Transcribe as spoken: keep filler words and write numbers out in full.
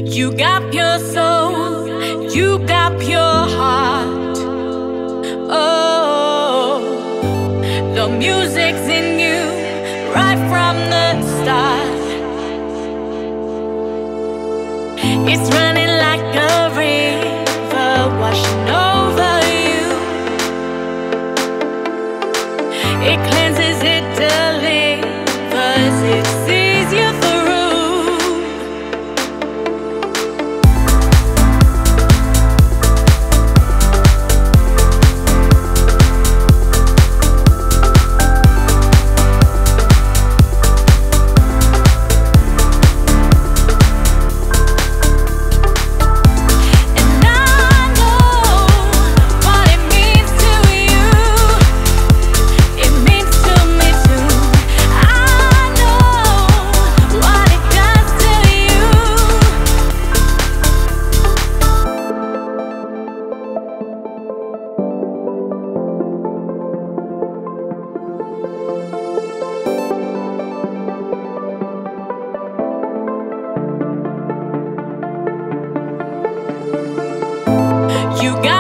You got pure soul, you got pure heart. Oh, the music's in you right from the start. It's running like a river, washing over you. It cleanses, it delivers, it sees you through. You got